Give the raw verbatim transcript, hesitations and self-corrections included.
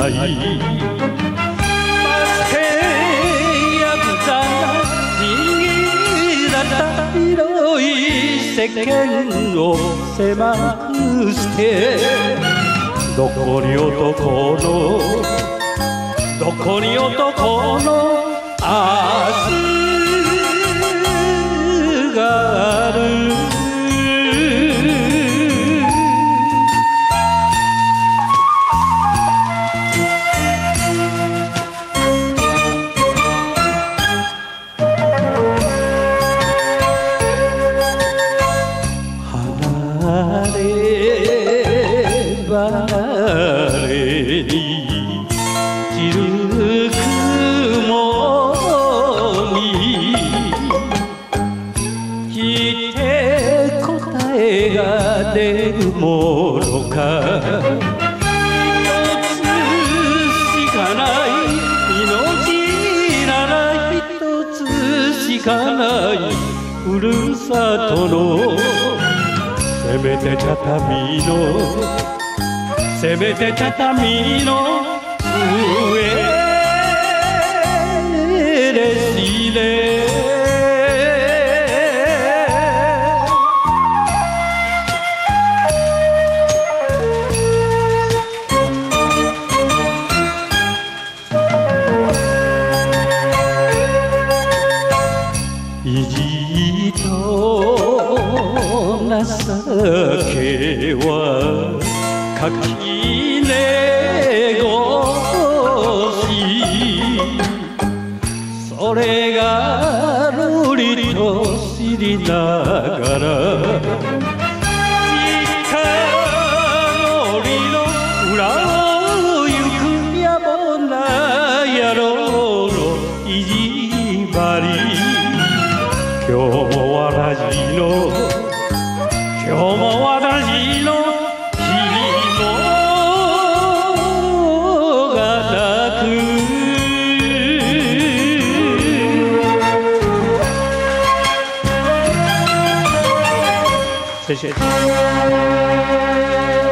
ない。ましてやぶたな人間だった広い世間を狭くしてどこに男のどこに男の明日がある。離れ離れに散る雲に来て答えが出るものか。一つしかない命なら一つしかないふるさとのせめて畳のせめて畳の上ですね。意地と情けは垣根越し、それがるりと知りながら近乗りの裏を行くやぼな野郎の意地張り。今日もわらじの今日も私の希望がなく。谢谢。